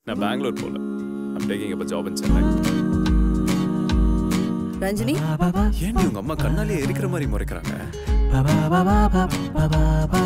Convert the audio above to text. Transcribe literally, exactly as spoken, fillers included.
நான் பெங்களூர் போல. I'm taking up a job in Chennai. Ranjini ஏன்டி உங்க அம்மா கண்ணாலே எரிக்கிற மாதிரி முறைக்கறாங்க?